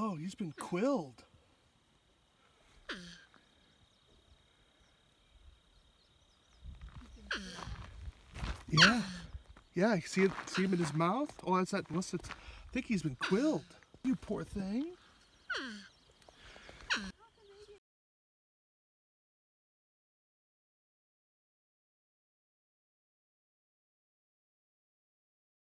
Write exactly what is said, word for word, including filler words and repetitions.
Oh, he's been quilled. Yeah. Yeah, you see it, see him in his mouth? Oh, that's that, unless it's, I think he's been quilled. You poor thing.